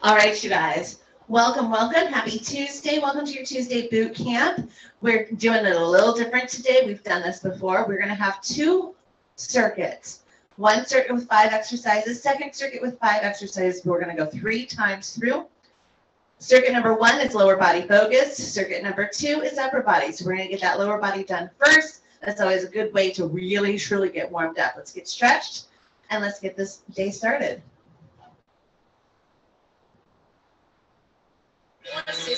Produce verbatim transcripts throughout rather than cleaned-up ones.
All right, you guys. Welcome, welcome. Happy Tuesday. Welcome to your Tuesday boot camp. We're doing it a little different today. We've done this before. We're going to have two circuits. One circuit with five exercises, second circuit with five exercises. We're going to go three times through. Circuit number one is lower body focus. Circuit number two is upper body. So we're going to get that lower body done first. That's always a good way to really, truly get warmed up. Let's get stretched and let's get this day started. All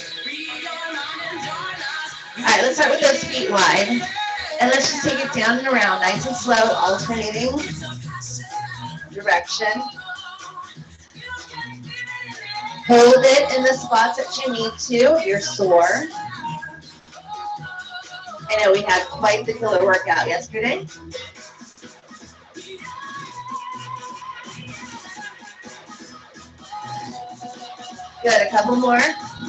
right, let's start with those feet wide. And let's just take it down and around, nice and slow, alternating direction. Hold it in the spots that you need to. You're sore. I know we had quite the killer workout yesterday. Good, a couple more.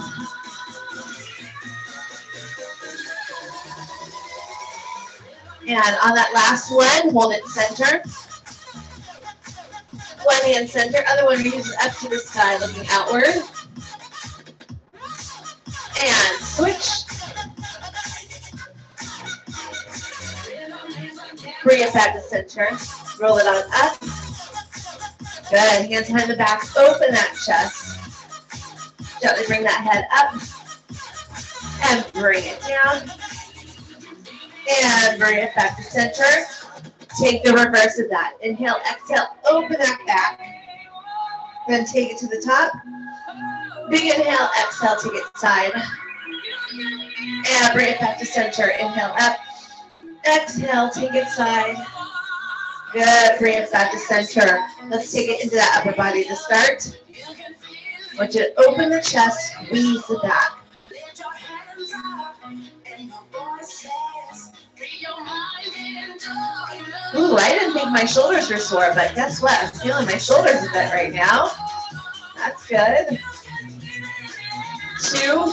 And on that last one, hold it center. One hand center, other one reaches up to the sky, looking outward. And switch. Bring it back to center. Roll it on up. Good, hands behind the back, open that chest. Gently bring that head up. And bring it down. And bring it back to center. Take the reverse of that. Inhale, exhale, open that back. Then take it to the top. Big inhale, exhale, take it side. And bring it back to center. Inhale up. Exhale, take it side. Good, bring it back to center. Let's take it into that upper body to start. I want you to open the chest, squeeze the back. Ooh, I didn't think my shoulders were sore, but guess what? I'm feeling my shoulders a bit right now. That's good. Two.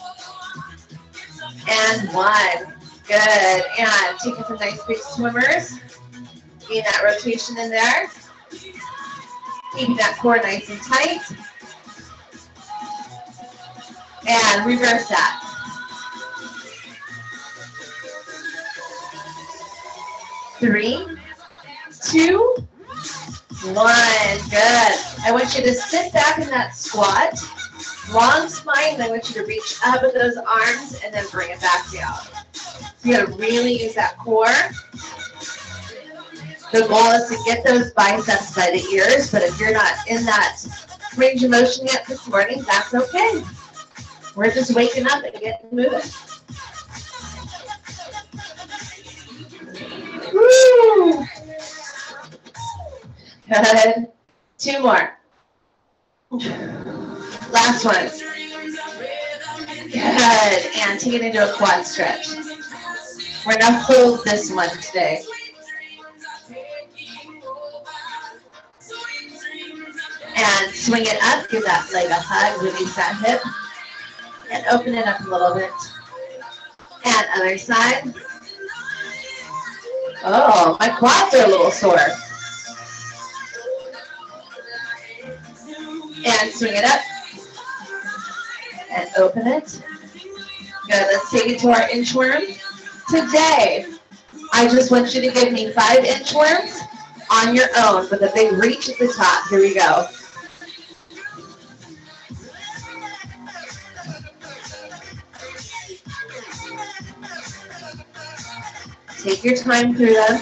And one. Good. And taking some nice big swimmers. Getting that rotation in there. Keeping that core nice and tight. And reverse that. Three, two, one. Good. I want you to sit back in that squat. Long spine, and I want you to reach up with those arms and then bring it back down. You gotta really use that core. The goal is to get those biceps by the ears, but if you're not in that range of motion yet this morning, that's okay. We're just waking up and getting moving. Woo! Good. Two more. Last one. Good. And take it into a quad stretch. We're going to hold this one today. And swing it up. Give that leg a hug. Release that hip. And open it up a little bit. And other side. Oh, my quads are a little sore. And swing it up. And open it. Good, let's take it to our inchworm. Today, I just want you to give me five inchworms on your own with a big reach at the top. Here we go. Take your time through them.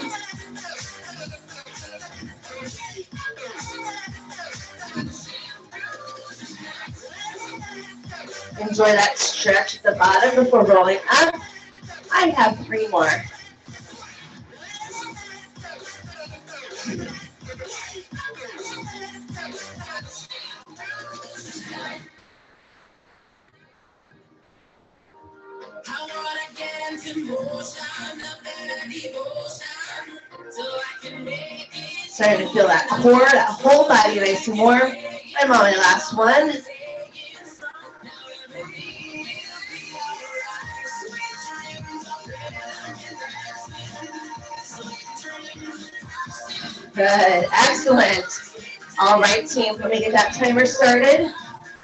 Enjoy that stretch at the bottom before rolling up. I have three more. Starting to feel that core, that whole body nice and warm. I'm on my last one. Good, excellent. All right, team, let me get that timer started.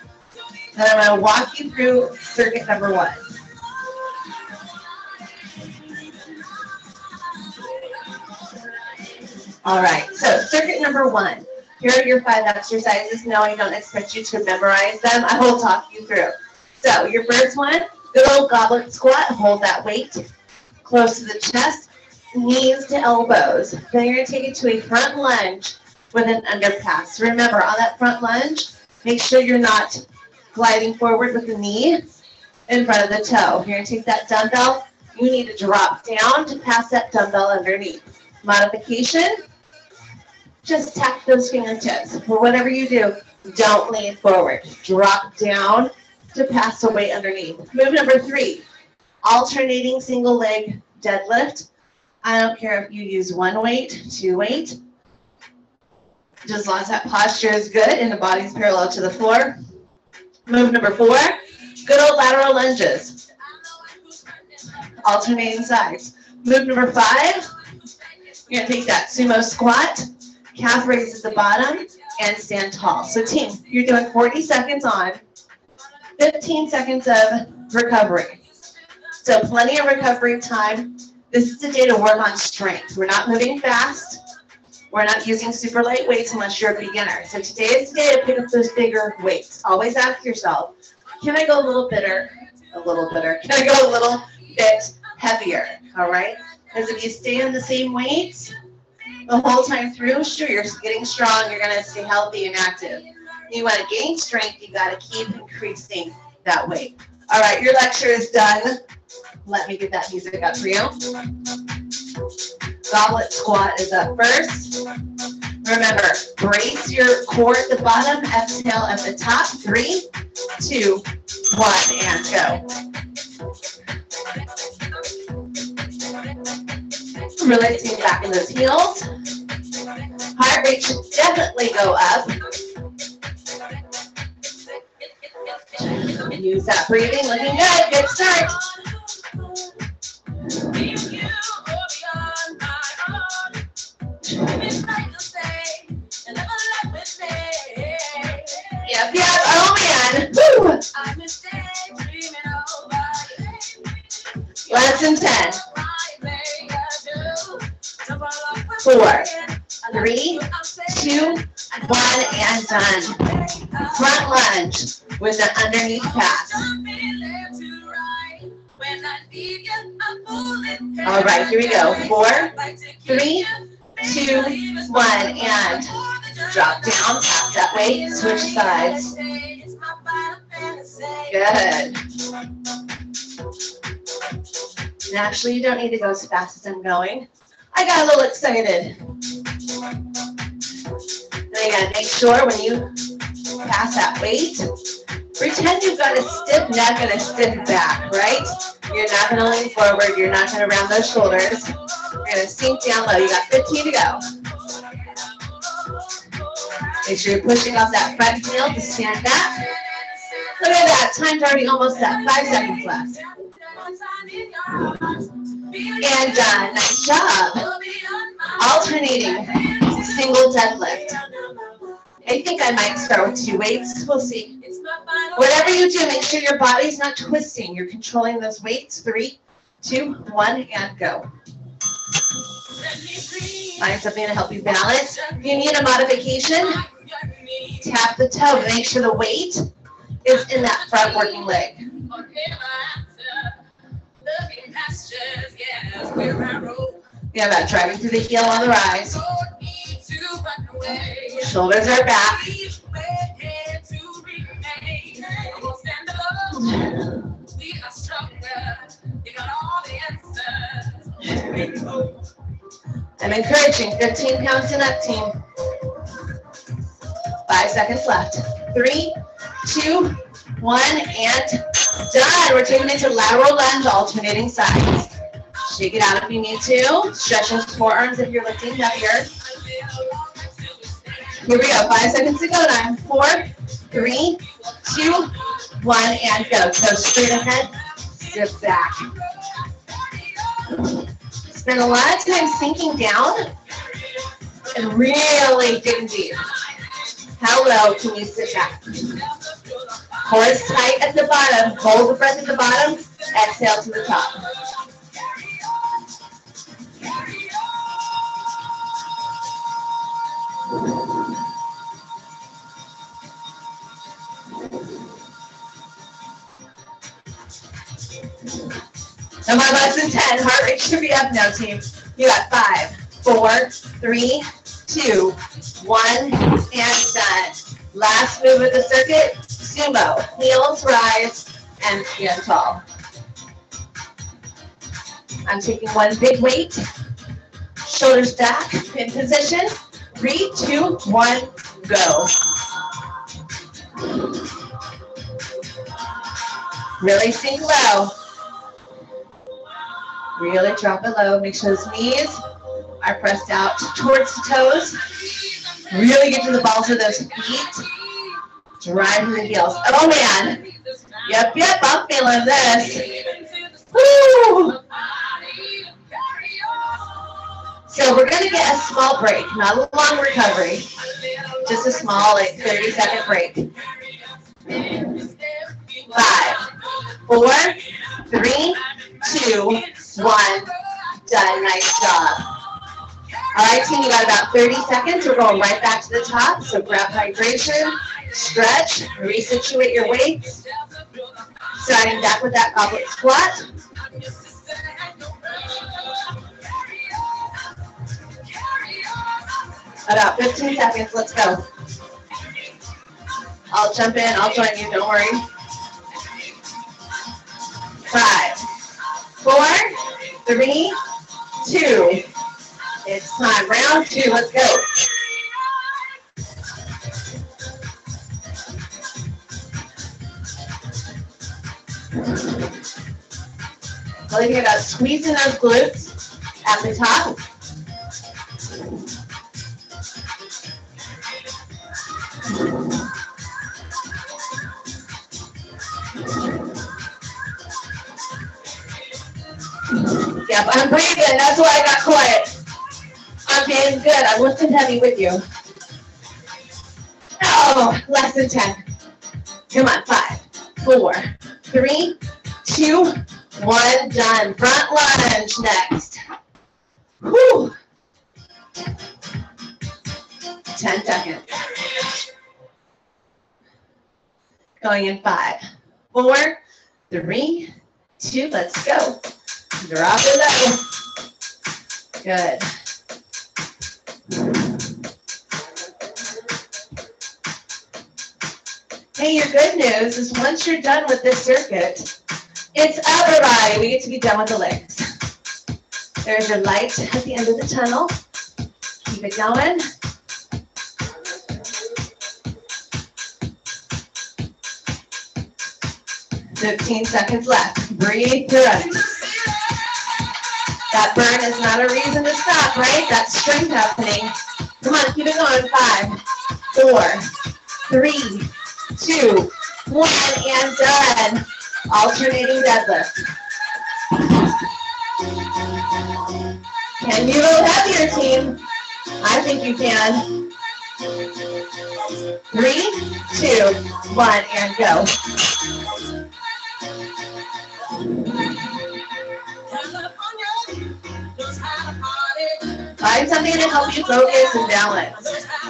Then I'm going to walk you through circuit number one. All right, so circuit number one. Here are your five exercises. No, I don't expect you to memorize them. I will talk you through. So your first one, good old goblet squat. Hold that weight close to the chest, knees to elbows. Then you're going to take it to a front lunge with an underpass. Remember, on that front lunge, make sure you're not gliding forward with the knee in front of the toe. You're going to take that dumbbell. You need to drop down to pass that dumbbell underneath. Modification, just tap those fingertips. For whatever you do, don't lean forward. Drop down to pass the weight underneath. Move number three, alternating single leg deadlift. I don't care if you use one weight, two weight. Just as long as that posture is good and the body's parallel to the floor. Move number four, good old lateral lunges. Alternating sides. Move number five, you're going to take that sumo squat, calf raise at the bottom, and stand tall. So team, you're doing forty seconds on, fifteen seconds of recovery. So plenty of recovery time. This is the day to work on strength. We're not moving fast. We're not using super light weights unless you're a beginner. So today is the day to pick up those bigger weights. Always ask yourself, can I go a little bitter, a little bitter? Can I go a little bit heavier? All right? Because if you stay on the same weights the whole time through, sure, you're getting strong. You're going to stay healthy and active. You want to gain strength, you got to keep increasing that weight. All right, your lecture is done. Let me get that music up for you. Goblet squat is up first. Remember, brace your core at the bottom, exhale at the top. Three, two, one, and go. Releasing back in those heels. Heart rate should definitely go up. Use that breathing, looking good. Good start. Yep, yep, oh man. Woo. Lesson ten. Four, three, two, one, and done. Front lunge with an underneath pass. All right, here we go. Four, three, two, one, and drop down, pass that weight, switch sides. Good. And actually, you don't need to go as fast as I'm going. I got a little excited. Then you gotta make sure when you pass that weight, pretend you've got a stiff neck and a stiff back, right? You're not gonna lean forward, you're not gonna round those shoulders. You're gonna sink down low. You got fifteen to go. Make sure you're pushing off that front heel to stand back. Look at that, time's already almost up. Five seconds left. And done. Nice job. Alternating single deadlift. I think I might start with two weights. We'll see. Whatever you do, make sure your body's not twisting. You're controlling those weights. Three, two, one, and go. Find something to help you balance. If you need a modification, tap the toe to make sure the weight is in that front working leg. Yeah, about driving through the heel on the rise. Shoulders are back. I'm encouraging fifteen counts and up, team. Five seconds left. Three, two, one, and done. We're taking it to lateral lunge, alternating sides. Shake it out if you need to. Stretch those forearms if you're lifting heavier. Here we go. Five seconds to go now. Four, three, two, one, and go. Go straight ahead. Step back. Spend a lot of time sinking down and really digging deep. How low can you sit back? Core is tight at the bottom. Hold the breath at the bottom. Exhale to the top. Come on, less than ten. Heart rate should be up now, team. You got five, four, three, two, one, and done. Last move of the circuit, sumo. Heels rise and stand tall. I'm taking one big weight. Shoulders back in position. Three, two, one, go. Really sink low. Really drop it low. Make sure those knees are pressed out towards the toes. Really get to the balls of those feet. Drive through the heels. Oh man. Yep, yep, I'm feeling this. Woo! So we're going to get a small break, not a long recovery. Just a small, like thirty second break. Five, four, three, two, one, done. Nice job. All right, team, you got about thirty seconds. We're going right back to the top. So grab hydration, stretch, resituate your weights. Starting back with that goblet squat. About fifteen seconds. Let's go. I'll jump in. I'll join you. Don't worry. Five, four, three, two. It's time. Round two. Let's go. Really think about squeezing those glutes at the top. Yep, I'm breathing. That's why I got quiet. I'm feeling good. I'm lifting heavy with you. Oh, less than ten. Come on. Five, four, three, two, one. Done. Front lunge next. Whew. ten seconds. Going in five, four, three, two. Let's go. Drop it low. Good. Hey, your good news is once you're done with this circuit, it's upper body. We get to be done with the legs. There's your light at the end of the tunnel. Keep it going. fifteen seconds left. Breathe through it. That burn is not a reason to stop, right? That's strength happening. Come on, keep it going. Five, four, three, two, one, and done. Alternating deadlift. Can you go heavier, team? I think you can. Three, two, one, and go. Find something to help you focus and balance.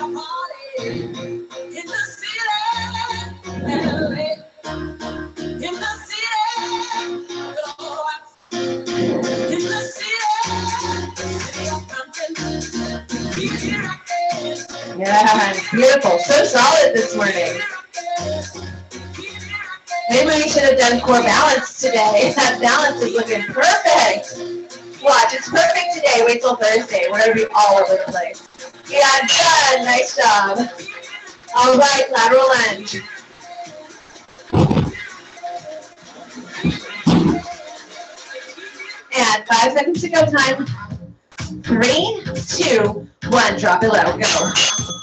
Yeah, beautiful. So solid this morning. Maybe we should have done core balance today. That balance is looking perfect. Watch, it's perfect today. Wait till Thursday. We're going to be all over the place. Yeah, done. Nice job. All right, lateral lunge. And five seconds to go time. Three, two, one. Drop it low. Go.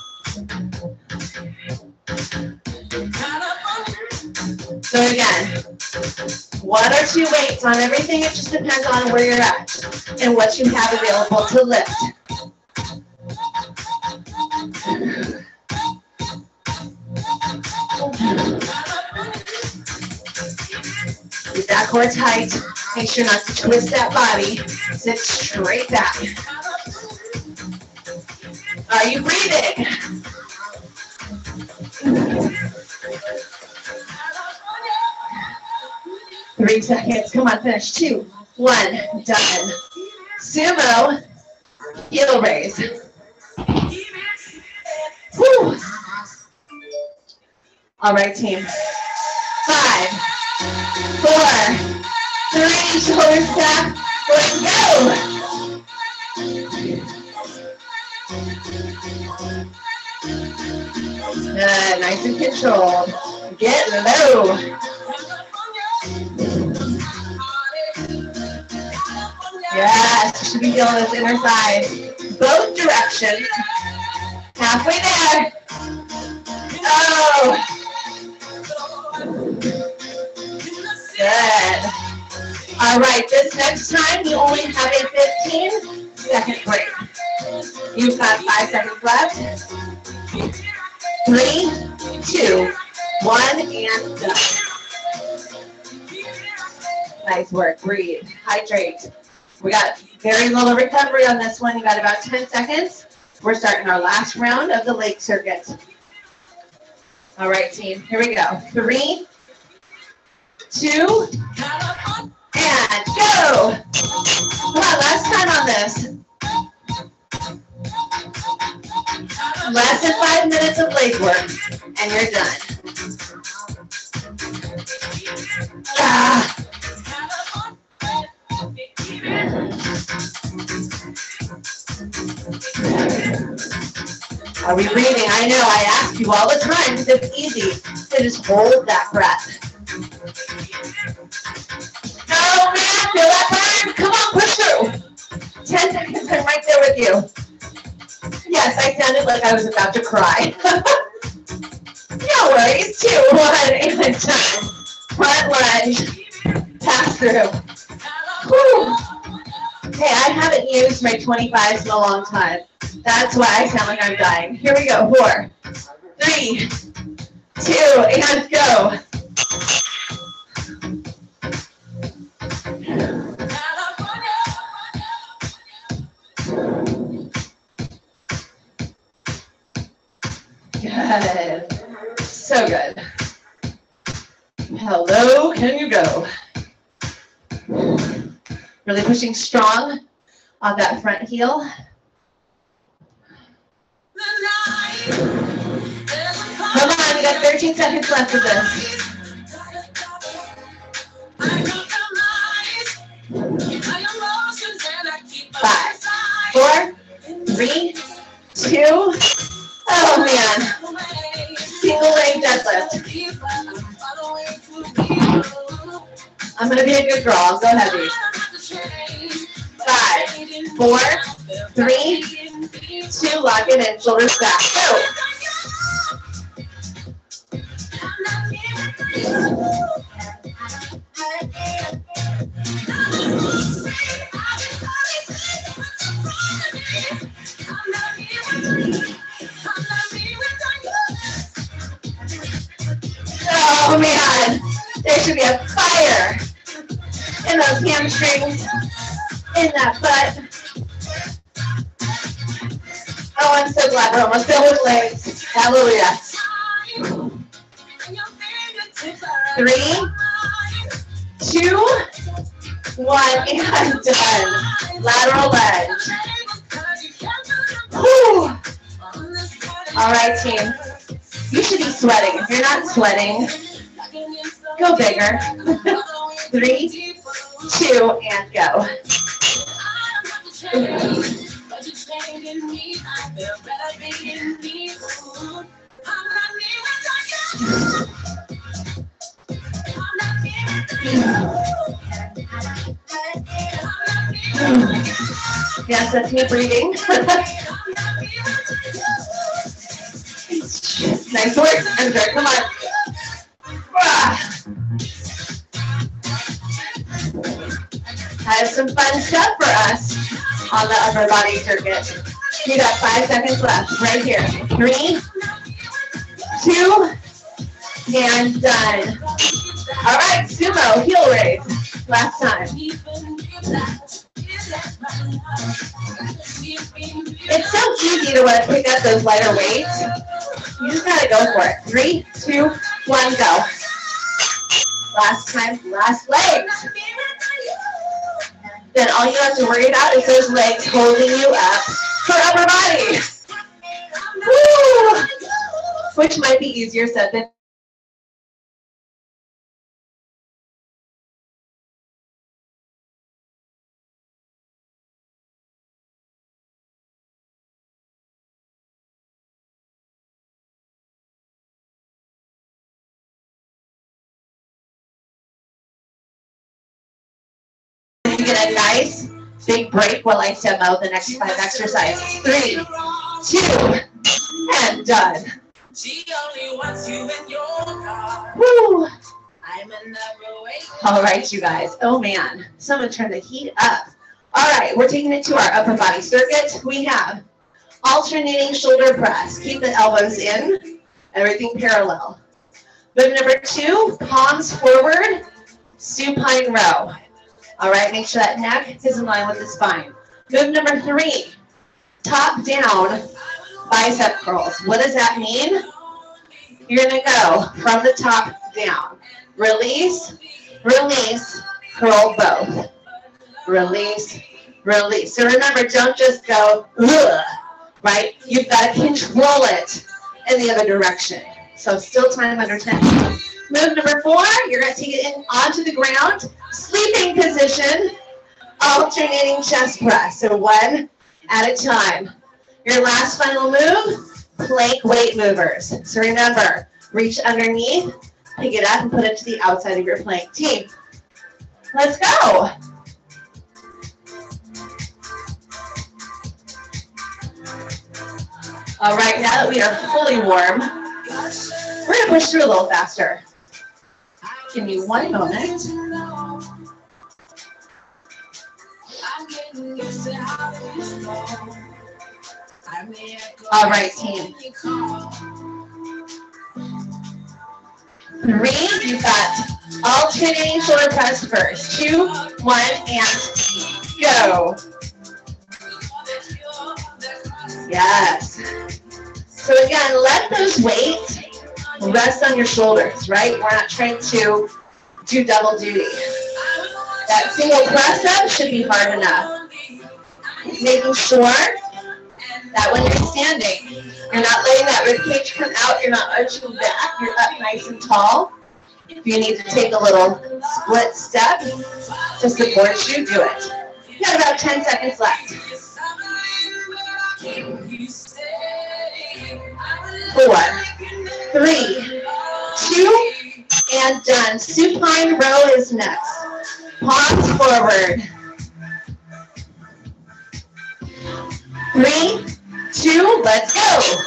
So again, one or two weights on everything. It just depends on where you're at and what you have available to lift. that core tight. Make sure not to twist that body. Sit straight back. Are you breathing? Three seconds. Come on, finish. Two, one, done. Sumo, heel raise. Woo. All right, team. Five, four, three, shoulders back. Let's go. Good, nice and controlled. Get low. Yes, you should be feeling this inner thigh. Both directions. Halfway there. Oh. Good. All right, this next time you only have a fifteen second break. You've got five seconds left. Three, two, one, and done. Nice work. Breathe. Hydrate. We got very little recovery on this one. You got about ten seconds. We're starting our last round of the leg circuit. All right, team. Here we go. Three, two, and go. Come on, last time on this. Less than five minutes of leg work, and you're done. Ah. Are we breathing? I know I ask you all the time because it's easy to just hold that breath. Oh man, feel that burn? Come on, push through. Ten seconds, I'm right there with you. Yes, I sounded like I was about to cry. No worries. Two, one, and done. Front lunge. Pass through. Whew. Hey, I haven't used my twenty-fives in a long time. That's why I sound like I'm dying. Here we go. Four, three, two, and go. Good. So good. Hello, can you go? Really pushing strong on that front heel. Come on, we got thirteen seconds left of this. Five, four, three, two, oh man. Single leg deadlift. I'm gonna be a good girl, I'll go heavy. Five, four, three, two, lock it in, shoulders back, go. Oh man, there should be a fire in those hamstrings, in that butt. Oh, I'm so glad we're almost done with legs. Hallelujah. Three, two, one, and done. Lateral lunge. Whew. All right, team. You should be sweating. If you're not sweating, go bigger. Three, two, and go. Yes, that's me breathing. Nice work, Andrew. Come on. I have some fun stuff for us on the upper body circuit. You got five seconds left right here. Three, two, and done. All right, sumo, heel raise. Last time. It's so easy to want to pick up those lighter weights. You just gotta go for it. Three, two, one, go. Last time, last leg. Then all you have to worry about is those legs holding you up for upper body. Woo! Which might be easier said than you get a nice big break while I demo the next five exercises. Three, two, and done. She only wants you in your car. Woo! I'm another way. All right, you guys. Oh man, someone turned the heat up. All right, we're taking it to our upper body circuit. We have alternating shoulder press. Keep the elbows in, everything parallel. Move number two, palms forward, supine row. All right, make sure that neck is in line with the spine. Move number three, top down bicep curls. What does that mean? You're gonna go from the top down. Release, release, curl both. Release, release. So remember, don't just go, ugh, right? You've got to control it in the other direction. So still time under ten. Move number four, you're going to take it in onto the ground. Sleeping position, alternating chest press. So one at a time. Your last final move, plank weight movers. So remember, reach underneath, pick it up, and put it to the outside of your plank. Team, let's go. All right, now that we are fully warm, we're going to push through a little faster. Give me one moment. All right, team. Three, you've got alternating shoulder press first. Two, one, and go. Yes. So again, let those weights rest on your shoulders, right? We're not trying to do double duty. That single press up should be hard enough. Making sure that when you're standing, you're not letting that rib cage come out, you're not arching back, you're up nice and tall. If you need to take a little split step to support you, do it. You got about ten seconds left. Four, three, two, and done. Supine row is next. Palms forward. Three, two, let's go.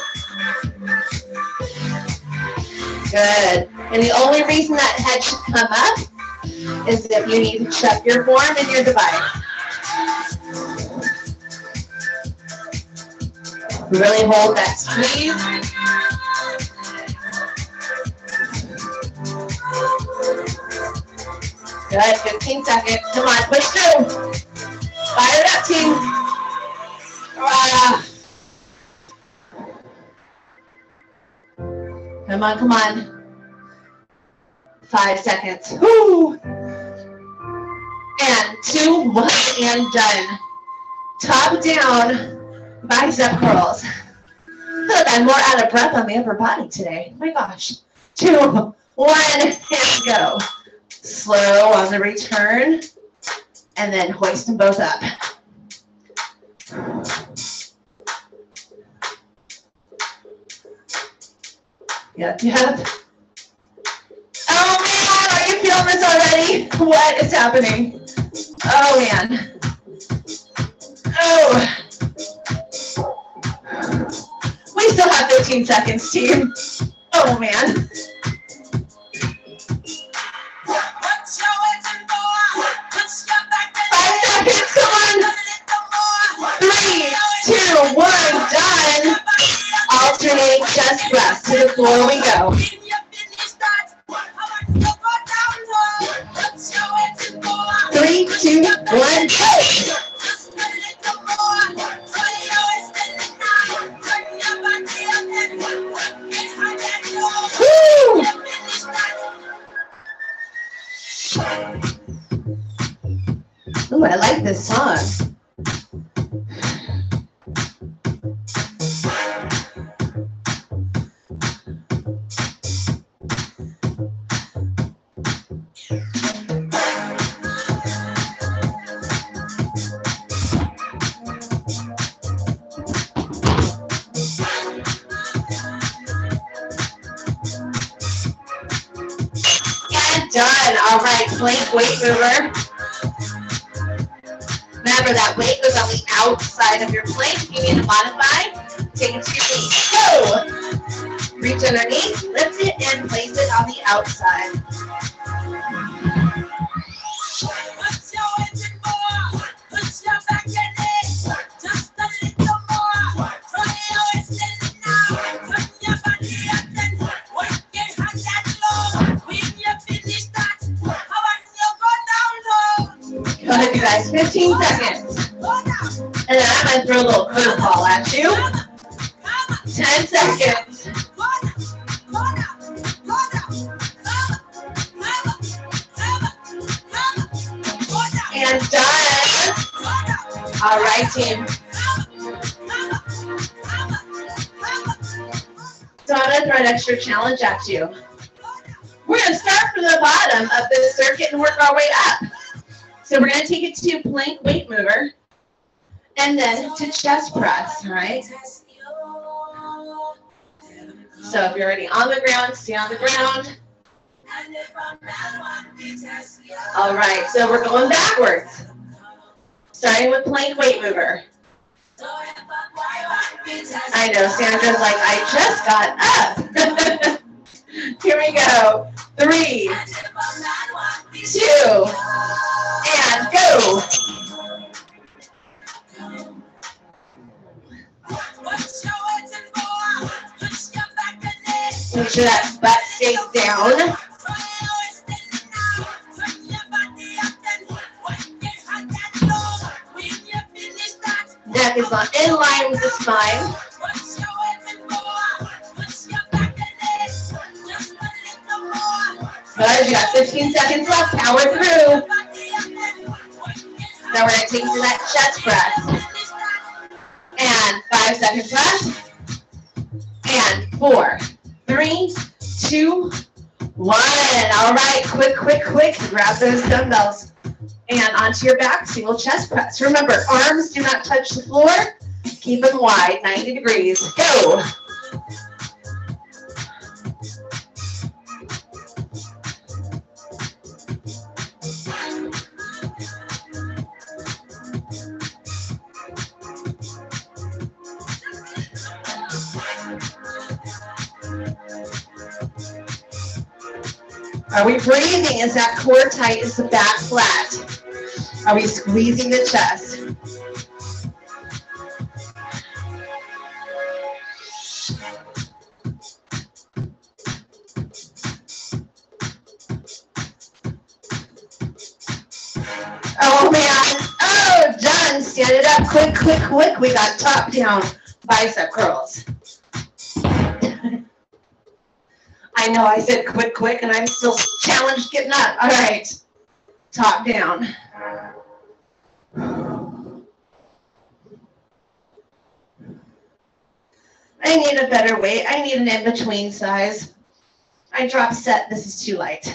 Good. And the only reason that head should come up is if you need to check your form and your device. Really hold that squeeze. Good, fifteen seconds. Come on, push through. Fire it up, team. Ah. Come on, come on. Five seconds. Woo. And two, one, and done. Top down. Bicep curls. I'm more out of breath on the upper body today. My gosh. Two, one, and go. Slow on the return, and then hoist them both up. Yep, yep. Oh man, are you feeling this already? What is happening? Oh man. Oh. We still have fifteen seconds, team. Oh, man. Five seconds, come on. Three, two, one, done. Alternating chest press. To the floor we go. I like this song. Done. All right, plank weight mover. Remember that weight goes on the outside of your plank. If you need to modify, take it to your knees. Go. Reach underneath, lift it, and place it on the outside. Go ahead, you guys. fifteen seconds. And then I'm going to throw a little curveball at you. ten seconds. And done. All right, team. So I'm going to throw an extra challenge at you. We're going to start from the bottom of the circuit and work our way up. So we're going to take it to plank weight mover and then to chest press, all right? So if you're already on the ground, stay on the ground. All right, so we're going backwards. Starting with plank weight mover. I know, Sandra's like, I just got up. Here we go. Three, two, and go. Make sure that butt stays down. Neck is on in line with the spine. Good, you got fifteen seconds left. Power through. Now we're going to take to that chest press. And five seconds left. And four, three, two, one. All right, quick, quick, quick. Grab those dumbbells. And onto your back, single chest press. Remember, arms do not touch the floor. Keep them wide, ninety degrees. Go. Are we breathing? Is that core tight? Is the back flat? Are we squeezing the chest? Oh man. Oh, done. Stand it up. Quick, quick, quick. We got top down bicep curls. I know I said quick, quick, and I'm still challenged getting up. All right, top down. I need a better weight. I need an in-between size. I drop set. This is too light.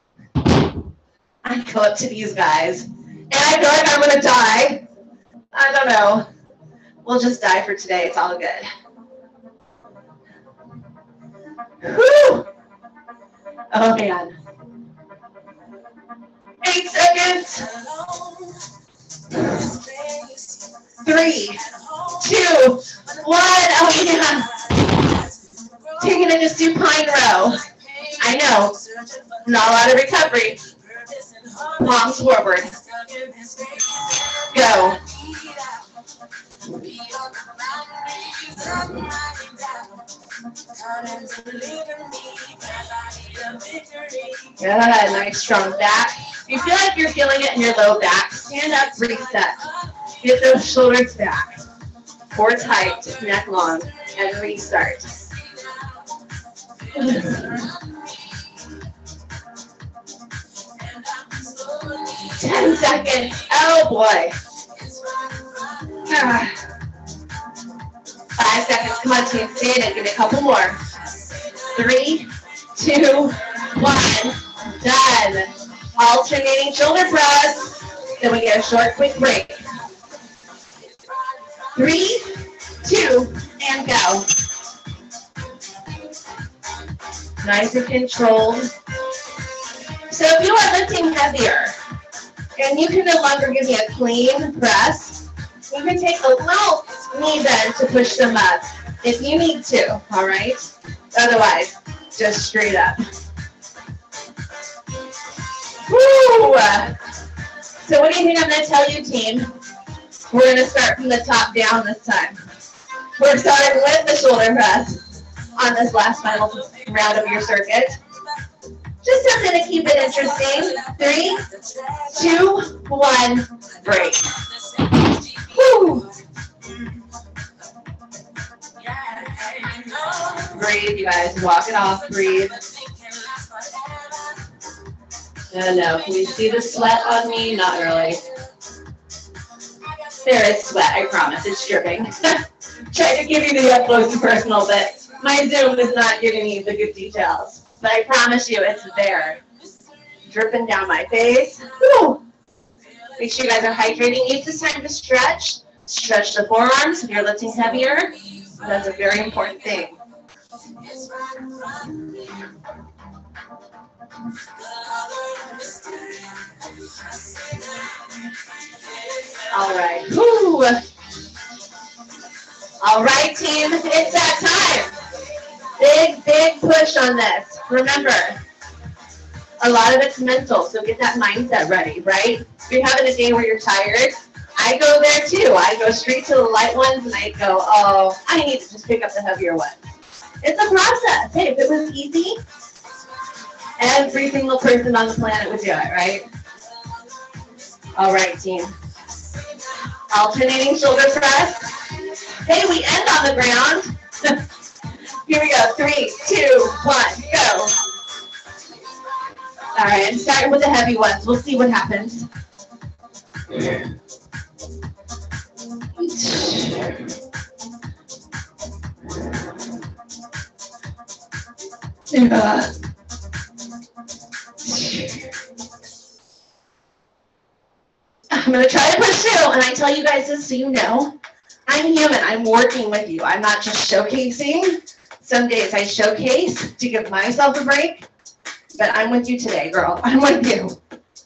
I go up to these guys, and I feel like I'm going to die. I don't know. We'll just die for today. It's all good. Whew. Oh man. Eight seconds. Three, two, one. Oh yeah. Taking it to supine row. I know. Not a lot of recovery. Palms forward. Go. Good, nice strong back. If you feel like you're feeling it in your low back, stand up, reset. Get those shoulders back. Core tight, neck long, and restart. ten seconds. seconds. Oh boy. Five seconds. Come on, team. Stand it. Give me a couple more. Three, two, one. Done. Alternating shoulder press. Then we get a short, quick break. Three, two, and go. Nice and controlled. So if you are lifting heavier and you can no longer give me a clean press, you can take a little knee bend to push them up if you need to, all right? Otherwise, just straight up. Woo! So what do you think I'm going to tell you, team? We're going to start from the top down this time. We're starting with the shoulder press on this last final round of your circuit. Just something to keep it interesting. Three, two, one, break. Woo! Breathe, you guys. Walk it off. Breathe. No, no. Can you see the sweat on me? Not really. There is sweat, I promise. It's dripping. Try to give you the up close and personal, but my Zoom is not giving me the good details. But I promise you, it's there. Dripping down my face. Woo! Make sure you guys are hydrating. Use this time to stretch. Stretch the forearms if you're lifting heavier. That's a very important thing. All right. Woo. All right, team. It's that time. Big, big push on this. Remember, a lot of it's mental, so get that mindset ready, right? If you're having a day where you're tired, I go there too. I go straight to the light ones, and I go, oh, I need to just pick up the heavier ones. It's a process. Hey, if it was easy, every single person on the planet would do it, right? All right, team. Alternating shoulder press. Hey, we end on the ground. Here we go. Three, two, one, go. All right, I'm starting with the heavy ones. We'll see what happens. Yeah. I'm going to try to push through, and I tell you guys this so you know, I'm human. I'm working with you. I'm not just showcasing. Some days I showcase to give myself a break, but I'm with you today, girl. I'm with you.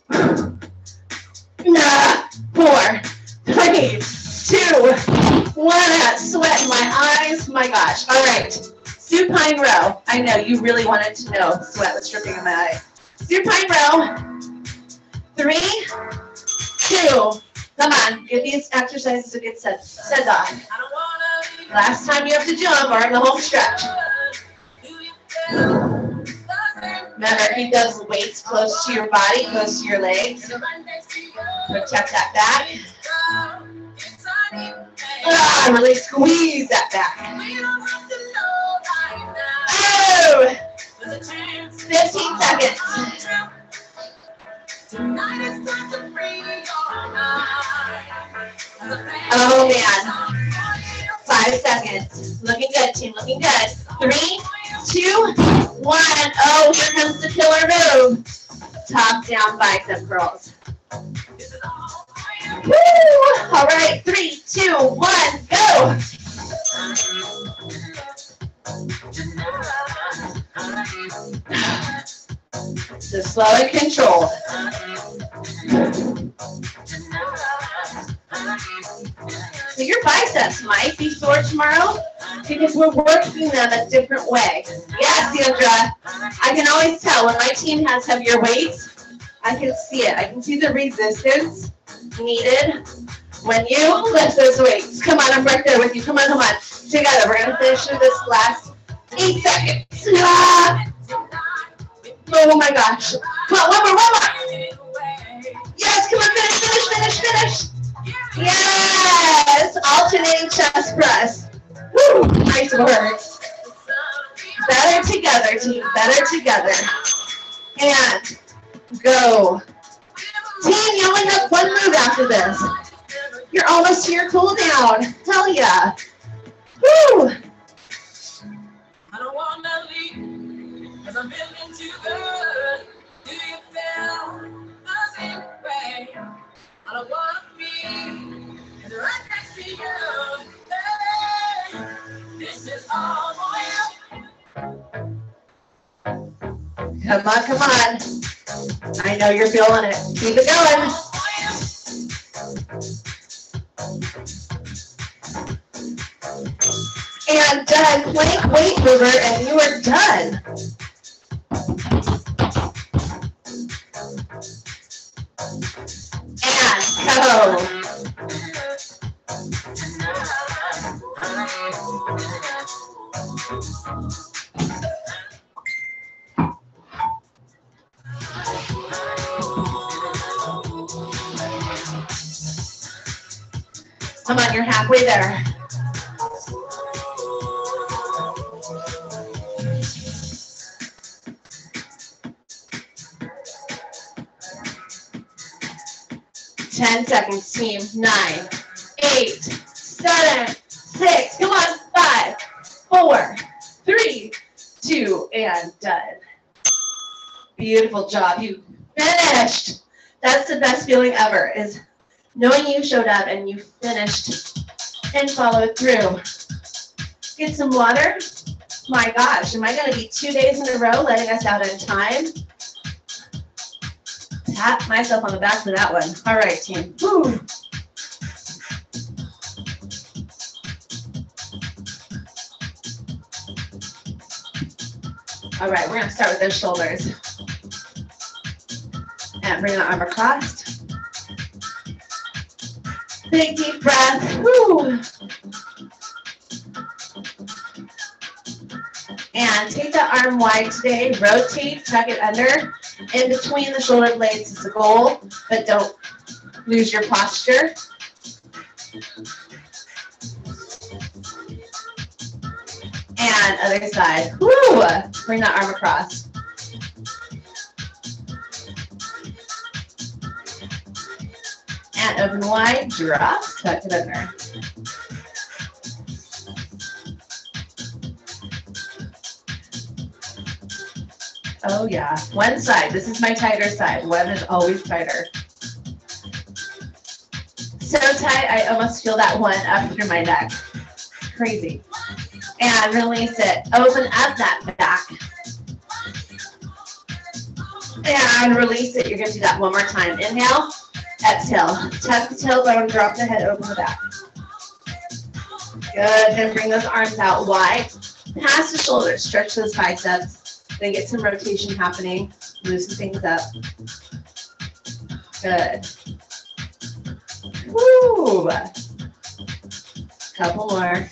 Nah, four, three, two, one. Sweat in my eyes. My gosh. All right. Supine row. I know you really wanted to know. Sweat was dripping in my eye. Supine row. Three, two. Come on. Give these exercises a good set, set off. Last time you have to jump or in the home stretch. Remember, keep those weights close to your body, close to your legs. Protect that back. Ah, really squeeze that back. Oh! fifteen seconds. Oh, man. Five seconds. Looking good, team. Looking good. Three, two, one. Oh, here comes the killer move. Top down bicep curls. Woo! All right. Three, two, one, go. So slow and controlled. So your biceps might be sore tomorrow because we're working them a different way. Yes, Sandra. I can always tell when my team has heavier weights. I can see it. I can see the resistance needed when you lift those weights. Come on, I'm right there with you. Come on, come on. Together. We're going to finish with this last eight seconds. Ah. Oh my gosh. Come on, one more, one more. Yes, come on, finish, finish, finish, finish. Yes, alternating chest press. Woo, nice work. Better together, team, better together. And go. Team, you only have one move after this. You're almost to your cool down. Hell yeah. Woo! I don't want to leave, because I'm feeling too good. Do you feel the same way? I don't want to be right next to you. Hey, this is all for you. Come on, come on. I know you're feeling it. Keep it going. And done. Plank weight mover, and you are done. And go. Come on, you're halfway there. Ten seconds, team. Nine, eight, seven, six. Come on. Five, four, three, two, and done. Beautiful job. You finished. That's the best feeling ever, is knowing you showed up and you finished and followed through. Get some water. My gosh, am I going to be two days in a row letting us out in time? Pat myself on the back for that one. All right, team. Woo. All right, we're going to start with those shoulders. And bring the arm across. Big deep breath. Woo. And take that arm wide today. Rotate, tuck it under. In between the shoulder blades is the goal, but don't lose your posture. And other side. Woo! Bring that arm across. And open wide, drop, tuck it under. Oh yeah, one side. This is my tighter side. One is always tighter. So tight, I almost feel that one up through my neck. Crazy. And release it. Open up that back. And release it. You're going to do that one more time. Inhale, exhale. Tuck the tailbone, drop the head, open the back. Good. Then bring those arms out wide. Pass the shoulders. Stretch those biceps. Then get some rotation happening. Loosen things up. Good. Woo! Couple more.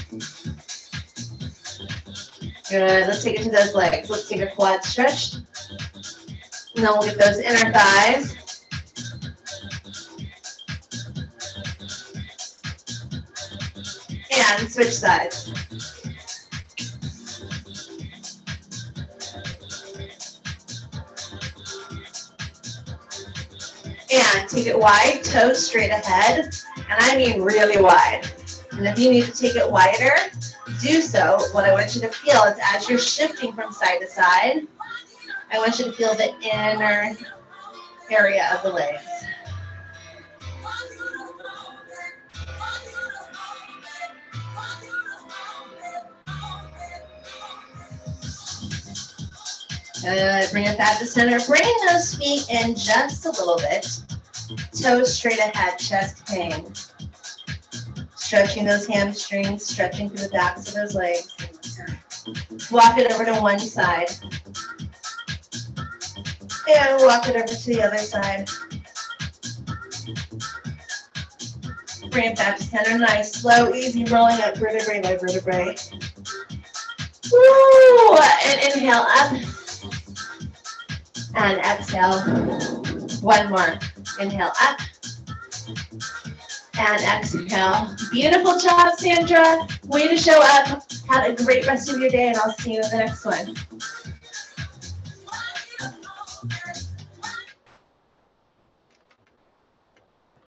Good. Let's take it to those legs. Let's get your quads stretched. And then we'll get those inner thighs. And switch sides. And take it wide, toes straight ahead, and I mean really wide. And if you need to take it wider, do so. What I want you to feel is as you're shifting from side to side, I want you to feel the inner area of the legs. Good. Bring it back to center. Bring those feet in just a little bit. Toes straight ahead, chest hang. Stretching those hamstrings, stretching through the backs of those legs. Walk it over to one side. And walk it over to the other side. Bring it back to center. Nice, slow, easy, rolling up vertebrae by vertebrae. Woo! And inhale up. And exhale. One more. Inhale up. And exhale. Beautiful job, Sandra. Way to show up. Have a great rest of your day, and I'll see you in the next one.